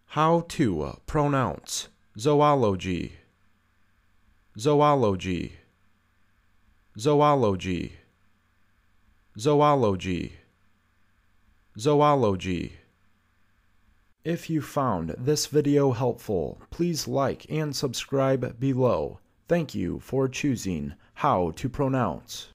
How to pronounce zoology, zoology, zoology, zoology, zoology. If you found this video helpful, please like and subscribe below. Thank you for choosing How to Pronounce.